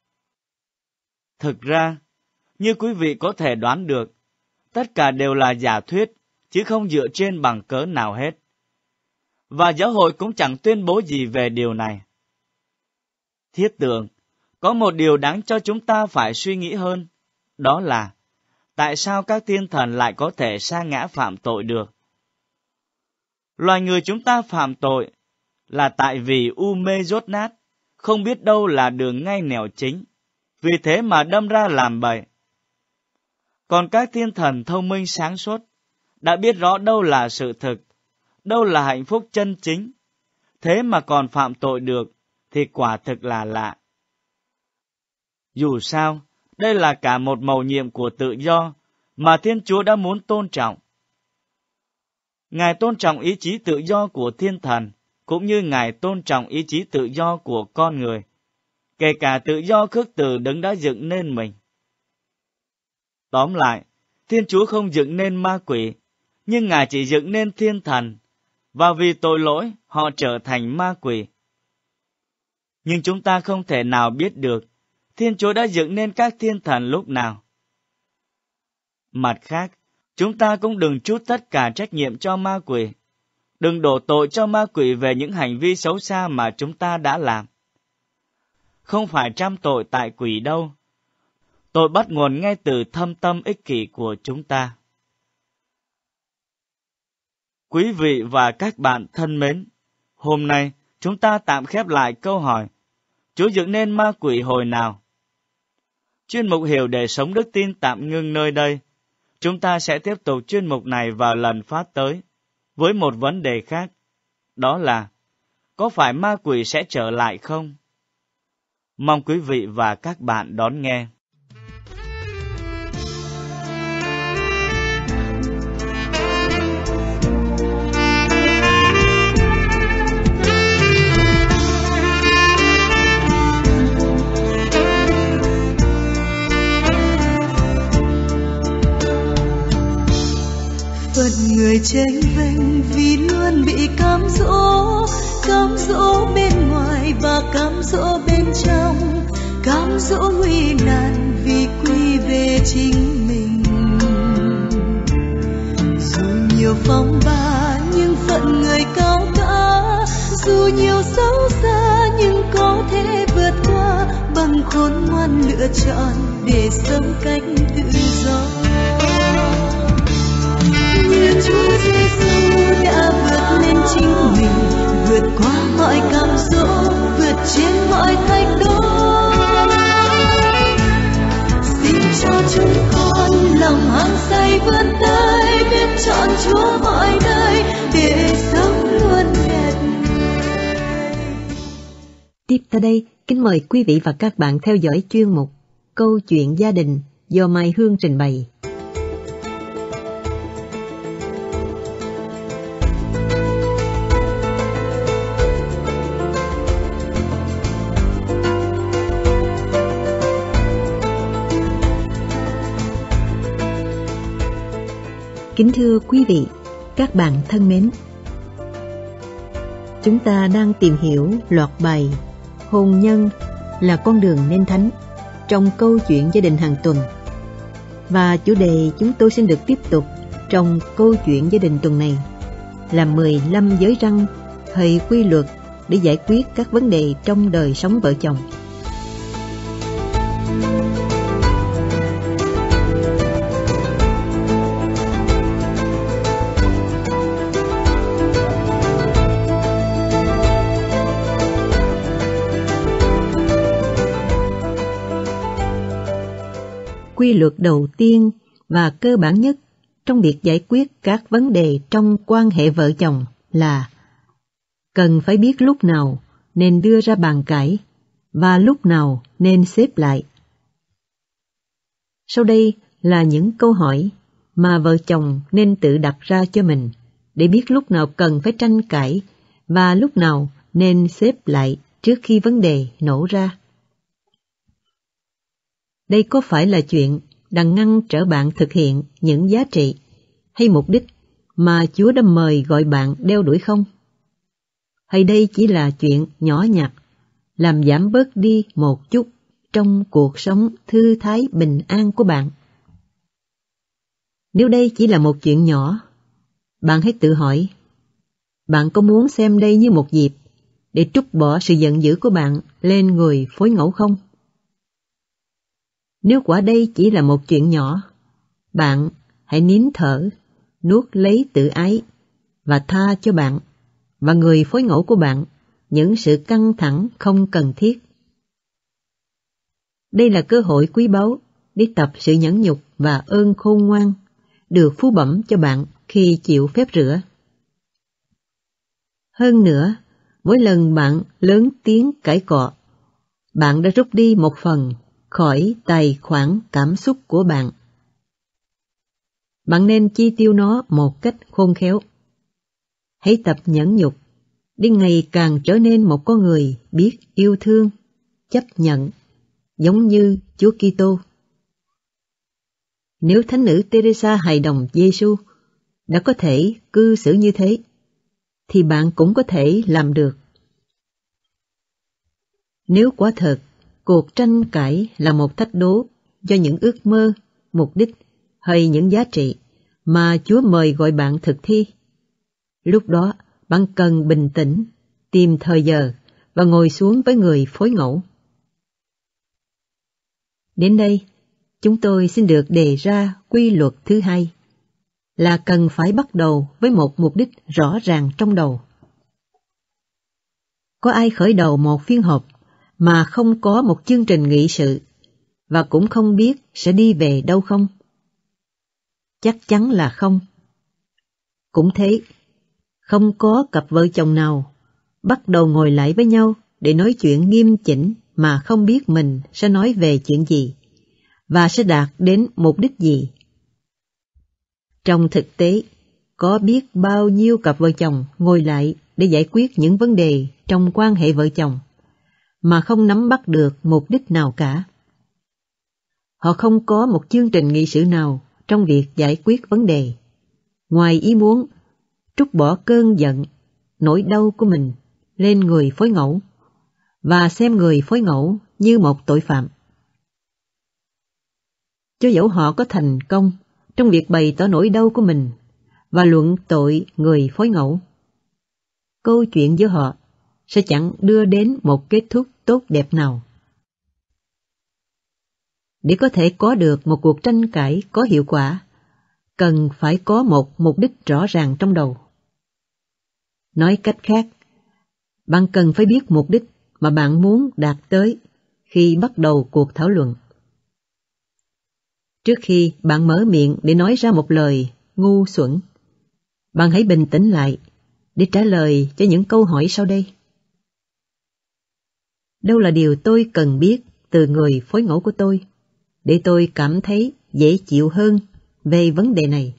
Thực ra, như quý vị có thể đoán được, tất cả đều là giả thuyết, chứ không dựa trên bằng cớ nào hết. Và giáo hội cũng chẳng tuyên bố gì về điều này. Thiết tưởng, có một điều đáng cho chúng ta phải suy nghĩ hơn, đó là tại sao các thiên thần lại có thể sa ngã phạm tội được? Loài người chúng ta phạm tội là tại vì u mê dốt nát, không biết đâu là đường ngay nẻo chính, vì thế mà đâm ra làm bậy. Còn các thiên thần thông minh sáng suốt, đã biết rõ đâu là sự thực, đâu là hạnh phúc chân chính, thế mà còn phạm tội được, thì quả thực là lạ. Dù sao, Đây là cả một mầu nhiệm của tự do mà Thiên Chúa đã muốn tôn trọng. Ngài tôn trọng ý chí tự do của thiên thần, cũng như Ngài tôn trọng ý chí tự do của con người, kể cả tự do khước từ Đấng đã dựng nên mình. Tóm lại, Thiên Chúa không dựng nên ma quỷ, nhưng Ngài chỉ dựng nên thiên thần, và vì tội lỗi họ trở thành ma quỷ. Nhưng chúng ta không thể nào biết được Thiên Chúa đã dựng nên các thiên thần lúc nào. Mặt khác, chúng ta cũng đừng trút tất cả trách nhiệm cho ma quỷ. Đừng đổ tội cho ma quỷ về những hành vi xấu xa mà chúng ta đã làm. Không phải trăm tội tại quỷ đâu. Tội bắt nguồn ngay từ thâm tâm ích kỷ của chúng ta. Quý vị và các bạn thân mến, hôm nay chúng ta tạm khép lại câu hỏi, Chúa dựng nên ma quỷ hồi nào? Chuyên mục Hiểu để sống đức tin tạm ngưng nơi đây. Chúng ta sẽ tiếp tục chuyên mục này vào lần phát tới, với một vấn đề khác, đó là, có phải ma quỷ sẽ trở lại không? Mong quý vị và các bạn đón nghe. Phận người chênh vênh vì luôn bị cám dỗ, cám dỗ bên ngoài và cám dỗ bên trong, cám dỗ nguy nan vì quy về chính mình. Dù nhiều phong ba nhưng phận người cao cả, dù nhiều xấu xa nhưng có thể vượt qua, bằng khôn ngoan lựa chọn để sống cách tự do. Như Chúa Giêsu đã vượt lên chính mình, vượt qua mọi cám dỗ, vượt trên mọi thách đố. Xin cho chúng con lòng hăng say vươn tới, biết chọn Chúa mọi nơi để sống luôn đẹp người. Tiếp tới đây, kính mời quý vị và các bạn theo dõi chuyên mục Câu chuyện gia đình do Mai Hương trình bày. Kính thưa quý vị, các bạn thân mến, chúng ta đang tìm hiểu loạt bài Hôn nhân là con đường nên thánh trong câu chuyện gia đình hàng tuần. Và chủ đề chúng tôi xin được tiếp tục trong câu chuyện gia đình tuần này là mười lăm giới răn hay quy luật để giải quyết các vấn đề trong đời sống vợ chồng. Quy luật đầu tiên và cơ bản nhất trong việc giải quyết các vấn đề trong quan hệ vợ chồng là cần phải biết lúc nào nên đưa ra bàn cãi và lúc nào nên xếp lại. Sau đây là những câu hỏi mà vợ chồng nên tự đặt ra cho mình để biết lúc nào cần phải tranh cãi và lúc nào nên xếp lại trước khi vấn đề nổ ra. Đây có phải là chuyện đang ngăn trở bạn thực hiện những giá trị hay mục đích mà Chúa đã mời gọi bạn đeo đuổi không? Hay đây chỉ là chuyện nhỏ nhặt, làm giảm bớt đi một chút trong cuộc sống thư thái bình an của bạn? Nếu đây chỉ là một chuyện nhỏ, bạn hãy tự hỏi, bạn có muốn xem đây như một dịp để trút bỏ sự giận dữ của bạn lên người phối ngẫu không? Nếu quả đây chỉ là một chuyện nhỏ, bạn hãy nín thở, nuốt lấy tự ái và tha cho bạn và người phối ngẫu của bạn những sự căng thẳng không cần thiết. Đây là cơ hội quý báu để tập sự nhẫn nhục và ơn khôn ngoan, được phú bẩm cho bạn khi chịu phép rửa. Hơn nữa, mỗi lần bạn lớn tiếng cãi cọ, bạn đã rút đi một phần khỏi tài khoản cảm xúc của bạn. Bạn nên chi tiêu nó một cách khôn khéo. Hãy tập nhẫn nhục, để ngày càng trở nên một con người biết yêu thương, chấp nhận, giống như Chúa Kitô. Nếu Thánh nữ Teresa hài đồng Giêsu đã có thể cư xử như thế, thì bạn cũng có thể làm được. Nếu quả thật, cuộc tranh cãi là một thách đố do những ước mơ, mục đích hay những giá trị mà Chúa mời gọi bạn thực thi, lúc đó bạn cần bình tĩnh, tìm thời giờ và ngồi xuống với người phối ngẫu. Đến đây, chúng tôi xin được đề ra quy luật thứ hai, là cần phải bắt đầu với một mục đích rõ ràng trong đầu. Có ai khởi đầu một phiên họp mà không có một chương trình nghị sự và cũng không biết sẽ đi về đâu không? Chắc chắn là không. Cũng thế, không có cặp vợ chồng nào bắt đầu ngồi lại với nhau để nói chuyện nghiêm chỉnh mà không biết mình sẽ nói về chuyện gì và sẽ đạt đến mục đích gì. Trong thực tế, có biết bao nhiêu cặp vợ chồng ngồi lại để giải quyết những vấn đề trong quan hệ vợ chồng mà không nắm bắt được mục đích nào cả. Họ không có một chương trình nghị sự nào trong việc giải quyết vấn đề, ngoài ý muốn trút bỏ cơn giận, nỗi đau của mình lên người phối ngẫu và xem người phối ngẫu như một tội phạm. Cho dẫu họ có thành công trong việc bày tỏ nỗi đau của mình và luận tội người phối ngẫu, câu chuyện giữa họ sẽ chẳng đưa đến một kết thúc tốt đẹp nào. Để có thể có được một cuộc tranh cãi có hiệu quả, cần phải có một mục đích rõ ràng trong đầu. Nói cách khác, bạn cần phải biết mục đích mà bạn muốn đạt tới khi bắt đầu cuộc thảo luận. Trước khi bạn mở miệng để nói ra một lời ngu xuẩn, bạn hãy bình tĩnh lại để trả lời cho những câu hỏi sau đây. Đâu là điều tôi cần biết từ người phối ngẫu của tôi để tôi cảm thấy dễ chịu hơn về vấn đề này?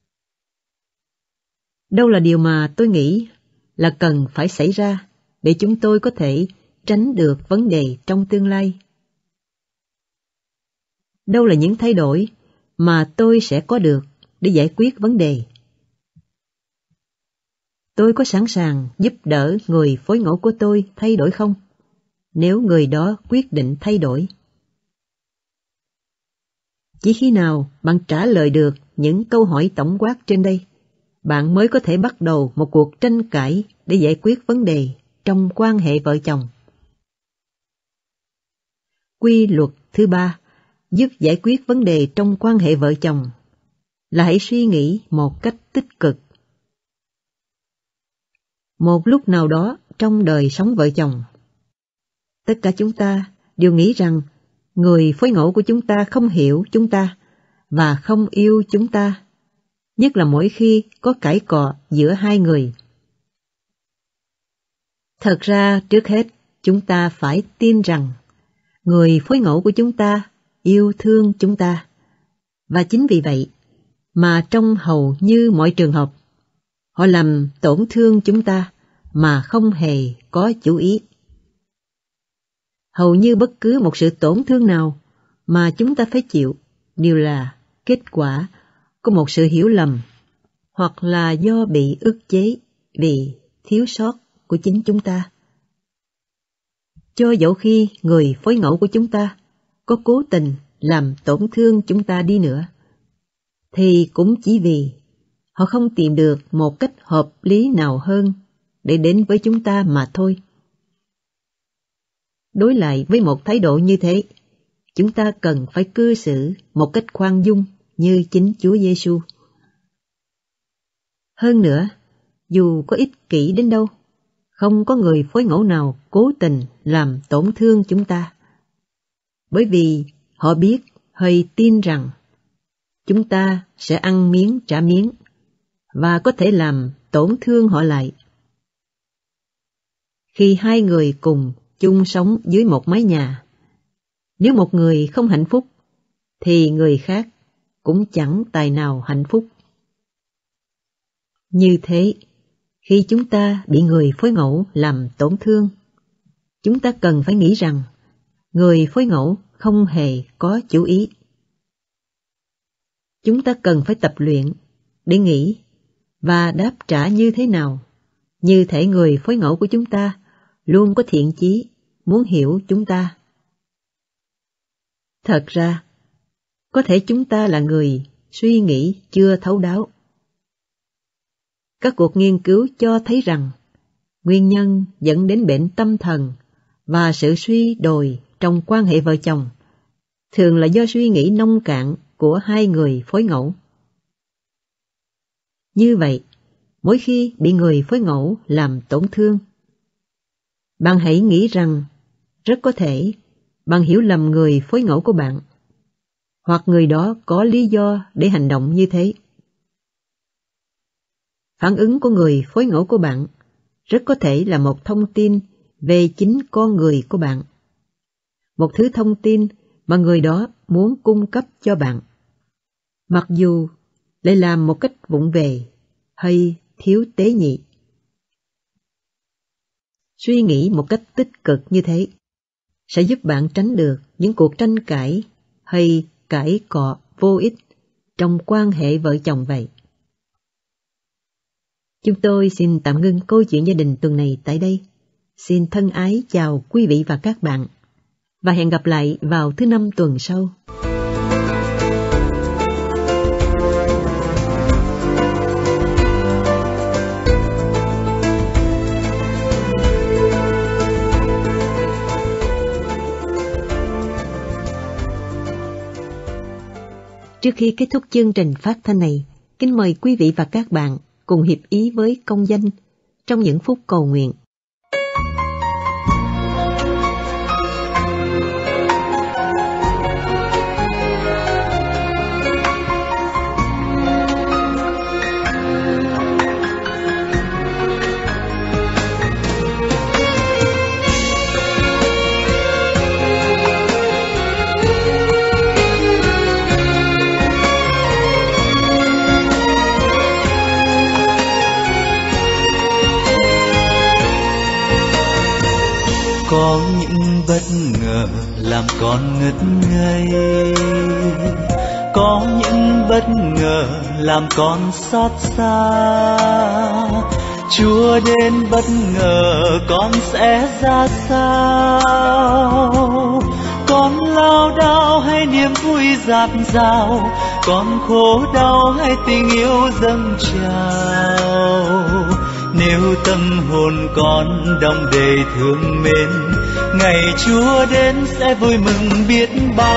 Đâu là điều mà tôi nghĩ là cần phải xảy ra để chúng tôi có thể tránh được vấn đề trong tương lai? Đâu là những thay đổi mà tôi sẽ có được để giải quyết vấn đề? Tôi có sẵn sàng giúp đỡ người phối ngẫu của tôi thay đổi không, nếu người đó quyết định thay đổi? Chỉ khi nào bạn trả lời được những câu hỏi tổng quát trên đây, bạn mới có thể bắt đầu một cuộc tranh cãi để giải quyết vấn đề trong quan hệ vợ chồng. Quy luật thứ ba giúp giải quyết vấn đề trong quan hệ vợ chồng là hãy suy nghĩ một cách tích cực. Một lúc nào đó trong đời sống vợ chồng, tất cả chúng ta đều nghĩ rằng người phối ngẫu của chúng ta không hiểu chúng ta và không yêu chúng ta, nhất là mỗi khi có cãi cọ giữa hai người. Thật ra, trước hết, chúng ta phải tin rằng người phối ngẫu của chúng ta yêu thương chúng ta, và chính vì vậy mà trong hầu như mọi trường hợp, họ làm tổn thương chúng ta mà không hề có chủ ý. Hầu như bất cứ một sự tổn thương nào mà chúng ta phải chịu đều là kết quả của một sự hiểu lầm hoặc là do bị ức chế vì thiếu sót của chính chúng ta. Cho dẫu khi người phối ngẫu của chúng ta có cố tình làm tổn thương chúng ta đi nữa, thì cũng chỉ vì họ không tìm được một cách hợp lý nào hơn để đến với chúng ta mà thôi. Đối lại với một thái độ như thế, chúng ta cần phải cư xử một cách khoan dung như chính Chúa Giêsu. Hơn nữa, dù có ích kỷ đến đâu, không có người phối ngẫu nào cố tình làm tổn thương chúng ta, bởi vì họ biết hay tin rằng chúng ta sẽ ăn miếng trả miếng và có thể làm tổn thương họ lại. Khi hai người cùng chung sống dưới một mái nhà, Nếu một người không hạnh phúc, thì người khác cũng chẳng tài nào hạnh phúc. Như thế, khi chúng ta bị người phối ngẫu làm tổn thương, chúng ta cần phải nghĩ rằng người phối ngẫu không hề có chủ ý. Chúng ta cần phải tập luyện để nghĩ và đáp trả như thế nào, như thể người phối ngẫu của chúng ta luôn có thiện chí muốn hiểu chúng ta. Thật ra, có thể chúng ta là người suy nghĩ chưa thấu đáo. Các cuộc nghiên cứu cho thấy rằng nguyên nhân dẫn đến bệnh tâm thần và sự suy đồi trong quan hệ vợ chồng thường là do suy nghĩ nông cạn của hai người phối ngẫu. Như vậy, mỗi khi bị người phối ngẫu làm tổn thương, bạn hãy nghĩ rằng rất có thể bạn hiểu lầm người phối ngẫu của bạn, hoặc người đó có lý do để hành động như thế. Phản ứng của người phối ngẫu của bạn rất có thể là một thông tin về chính con người của bạn, một thứ thông tin mà người đó muốn cung cấp cho bạn, mặc dù lại làm một cách vụng về hay thiếu tế nhị. Suy nghĩ một cách tích cực như thế sẽ giúp bạn tránh được những cuộc tranh cãi hay cãi cọ vô ích trong quan hệ vợ chồng vậy. Chúng tôi xin tạm ngưng câu chuyện gia đình tuần này tại đây. Xin thân ái chào quý vị và các bạn, và hẹn gặp lại vào thứ năm tuần sau. Trước khi kết thúc chương trình phát thanh này, kính mời quý vị và các bạn cùng hiệp ý với công danh trong những phút cầu nguyện. Có những bất ngờ làm con ngất ngây, có những bất ngờ làm con xót xa. Chúa đến bất ngờ con sẽ ra sao? Con lao đao hay niềm vui dạt dào, con khổ đau hay tình yêu dâng trào. Nếu tâm hồn con đong đầy thương mến, ngày Chúa đến sẽ vui mừng biết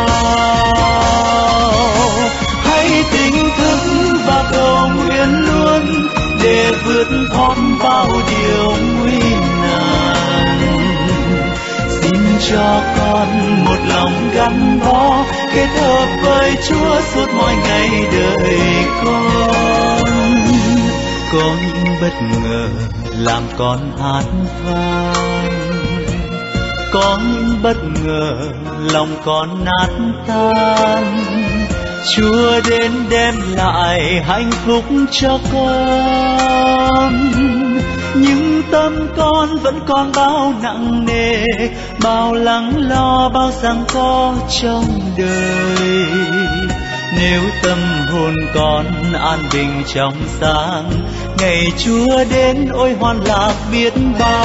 bao. Hãy tỉnh thức và cầu nguyện luôn để vượt thoát bao điều nguy nan. Xin cho con một lòng gắn bó, kết hợp với Chúa suốt mọi ngày đời con. Có những bất ngờ làm con hát vang, có những bất ngờ lòng con nát tan. Chúa đến đem lại hạnh phúc cho con, nhưng tâm con vẫn còn bao nặng nề, bao lắng lo, bao giằng co trong đời. Nếu tâm hồn con an bình trong sáng, ngày Chúa đến ôi hoan lạc biết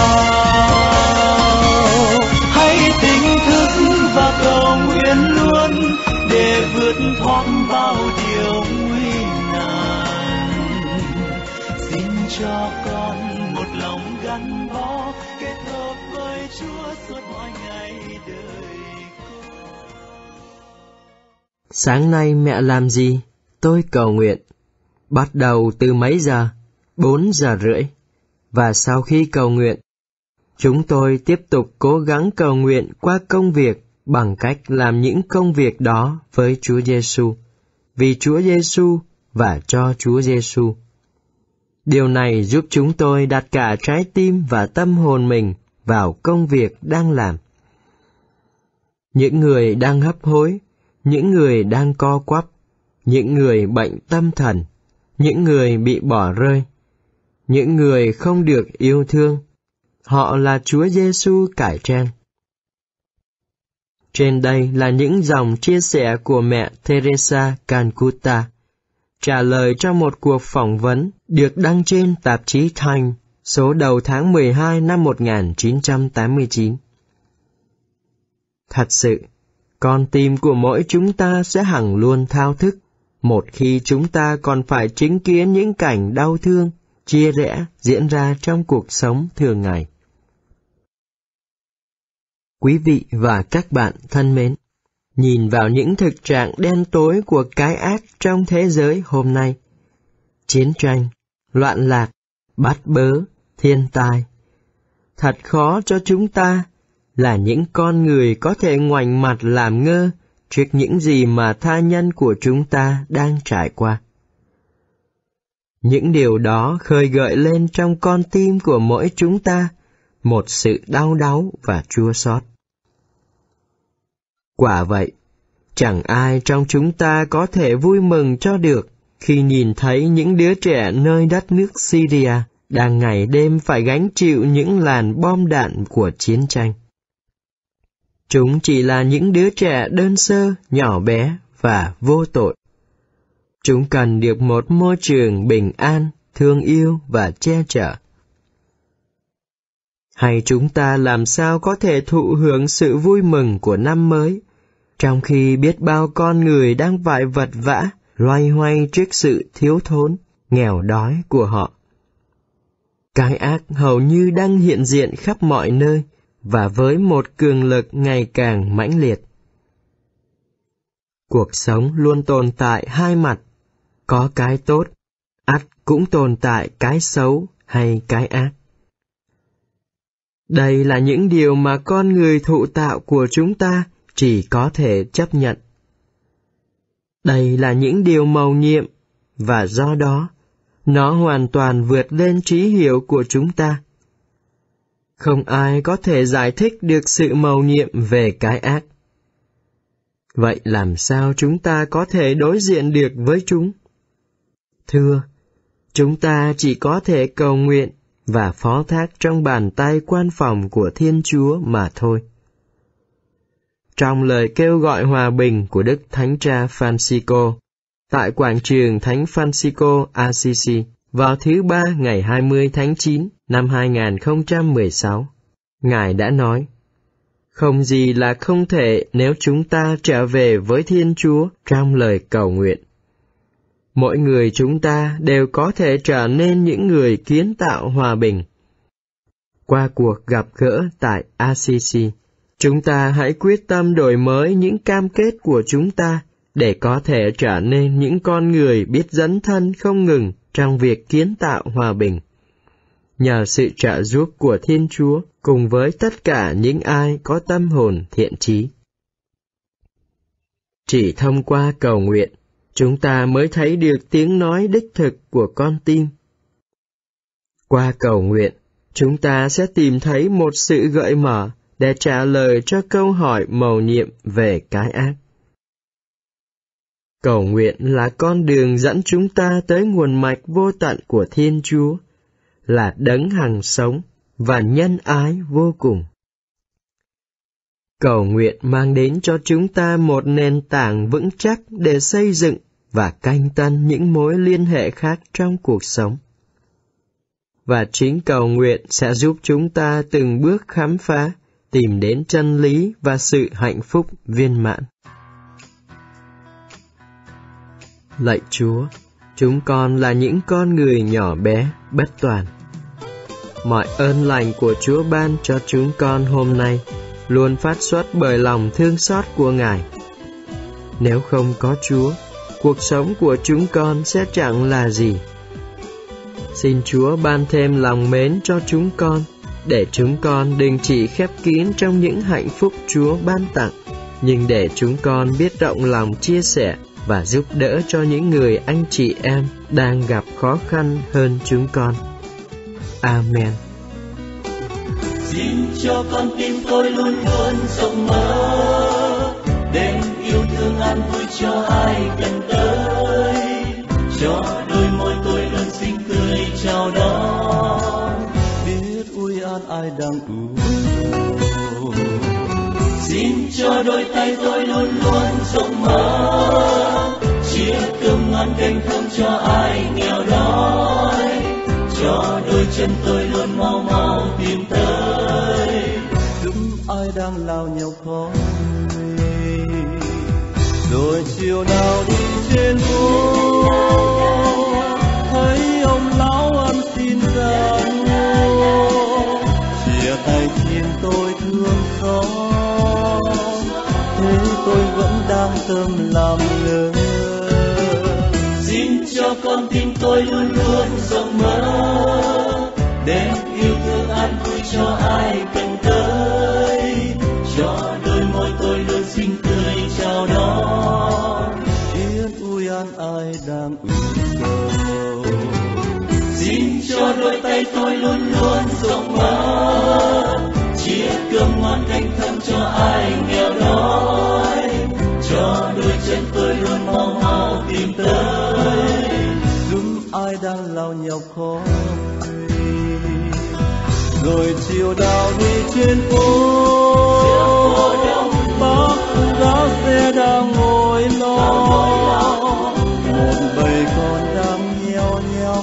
bao. Hãy tỉnh thức và cầu nguyện luôn để vượt thoát bao điều nguy nan. Xin cho con một lòng gắn bó, kết hợp với Chúa suốt mọi ngày đời con. Sáng nay mẹ làm gì? Tôi cầu nguyện. Bắt đầu từ mấy giờ? Bốn giờ rưỡi. Và sau khi cầu nguyện, chúng tôi tiếp tục cố gắng cầu nguyện qua công việc bằng cách làm những công việc đó với Chúa Giêsu, vì Chúa Giêsu và cho Chúa Giêsu. Điều này giúp chúng tôi đặt cả trái tim và tâm hồn mình vào công việc đang làm. những người đang hấp hối, những người đang co quắp, những người bệnh tâm thần, những người bị bỏ rơi, những người không được yêu thương. Họ là Chúa Giêsu cải trang. Trên đây là những dòng chia sẻ của mẹ Teresa Calcutta, trả lời trong một cuộc phỏng vấn được đăng trên tạp chí Time, số đầu tháng mười hai năm một nghìn chín trăm tám mươi chín. Thật sự, con tim của mỗi chúng ta sẽ hằng luôn thao thức, một khi chúng ta còn phải chứng kiến những cảnh đau thương, chia rẽ diễn ra trong cuộc sống thường ngày. Quý vị và các bạn thân mến, nhìn vào những thực trạng đen tối của cái ác trong thế giới hôm nay, chiến tranh, loạn lạc, bắt bớ, thiên tai, thật khó cho chúng ta là những con người có thể ngoảnh mặt làm ngơ trước những gì mà tha nhân của chúng ta đang trải qua. Những điều đó khơi gợi lên trong con tim của mỗi chúng ta một sự đau đáu và chua xót. Quả vậy, chẳng ai trong chúng ta có thể vui mừng cho được khi nhìn thấy những đứa trẻ nơi đất nước Syria đang ngày đêm phải gánh chịu những làn bom đạn của chiến tranh. Chúng chỉ là những đứa trẻ đơn sơ, nhỏ bé và vô tội. Chúng cần được một môi trường bình an, thương yêu và che chở. Hay chúng ta làm sao có thể thụ hưởng sự vui mừng của năm mới, trong khi biết bao con người đang phải vật vã, loay hoay trước sự thiếu thốn, nghèo đói của họ. Cái ác hầu như đang hiện diện khắp mọi nơi, và với một cường lực ngày càng mãnh liệt. Cuộc sống luôn tồn tại hai mặt, có cái tốt, ắt cũng tồn tại cái xấu hay cái ác. Đây là những điều mà con người thụ tạo của chúng ta chỉ có thể chấp nhận. Đây là những điều mầu nhiệm, và do đó, nó hoàn toàn vượt lên trí hiểu của chúng ta. Không ai có thể giải thích được sự mầu nhiệm về cái ác. Vậy làm sao chúng ta có thể đối diện được với chúng? Thưa, chúng ta chỉ có thể cầu nguyện và phó thác trong bàn tay quan phòng của Thiên Chúa mà thôi. Trong lời kêu gọi hòa bình của Đức Thánh Cha Francisco, tại quảng trường Thánh Francisco Assisi, vào thứ Ba ngày hai mươi tháng chín năm hai nghìn không trăm mười sáu, Ngài đã nói, không gì là không thể nếu chúng ta trở về với Thiên Chúa trong lời cầu nguyện. Mỗi người chúng ta đều có thể trở nên những người kiến tạo hòa bình. Qua cuộc gặp gỡ tại Assisi, chúng ta hãy quyết tâm đổi mới những cam kết của chúng ta để có thể trở nên những con người biết dấn thân không ngừng trong việc kiến tạo hòa bình. Nhờ sự trợ giúp của Thiên Chúa cùng với tất cả những ai có tâm hồn thiện chí. Chỉ thông qua cầu nguyện, chúng ta mới thấy được tiếng nói đích thực của con tim. Qua cầu nguyện, chúng ta sẽ tìm thấy một sự gợi mở để trả lời cho câu hỏi mầu nhiệm về cái ác. Cầu nguyện là con đường dẫn chúng ta tới nguồn mạch vô tận của Thiên Chúa, là đấng hằng sống và nhân ái vô cùng. Cầu nguyện mang đến cho chúng ta một nền tảng vững chắc để xây dựng và canh tân những mối liên hệ khác trong cuộc sống. Và chính cầu nguyện sẽ giúp chúng ta từng bước khám phá, tìm đến chân lý và sự hạnh phúc viên mãn. Lạy Chúa, chúng con là những con người nhỏ bé, bất toàn. Mọi ơn lành của Chúa ban cho chúng con hôm nay luôn phát xuất bởi lòng thương xót của Ngài. Nếu không có Chúa, cuộc sống của chúng con sẽ chẳng là gì. Xin Chúa ban thêm lòng mến cho chúng con, để chúng con đừng chỉ khép kín trong những hạnh phúc Chúa ban tặng, nhưng để chúng con biết rộng lòng chia sẻ và giúp đỡ cho những người anh chị em đang gặp khó khăn hơn chúng con. Amen. Xin cho con tim tôi luôn luôn rộng mở, đem yêu thương an vui cho ai cần tới, cho đôi môi tôi luôn xinh cười chào đón, biết ui an ai đang ủ. Xin cho đôi tay tôi luôn luôn rộng mở, chia cơm ngon canh thơm cho ai nghèo đói, cho đôi chân tôi luôn mau mau tìm tới, giúp ai đang lao nhau khó. Rồi chiều nào đi trên phố, thấy ông lão ăn xin rằng chia tay xin tôi thương xót, thế tôi vẫn đang tâm làm ngơ. Xin cho con tim tôi luôn luôn rộng mở, đem yêu thương an vui cho ai cần tới, cho đôi môi tôi luôn xinh cười chào đón, yên ui an ai đang ủ sầu. Xin cho đôi tay tôi luôn luôn rộng mở, chia cơm ngon canh thơm cho ai nghèo đói, cho đôi chân tôi luôn mau mau tìm tới, giúp ai đang lao nhau khó. Rồi chiều đào đi trên phố, bác phụ giáo xe đang ngồi lo, một bầy con đang nheo nhóc.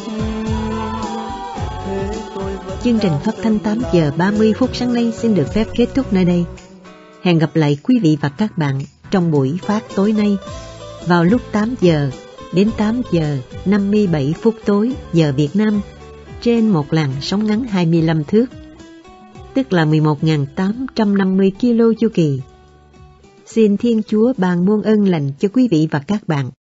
Chương trình phát thanh tám giờ ba mươi phút sáng nay xin được phép kết thúc nơi đây. Hẹn gặp lại quý vị và các bạn trong buổi phát tối nay vào lúc tám giờ đến tám giờ năm mươi bảy phút tối giờ Việt Nam trên một làn sóng ngắn hai mươi lăm thước, tức là mười một nghìn tám trăm năm mươi ki lô chu kỳ. Xin Thiên Chúa ban muôn ơn lành cho quý vị và các bạn.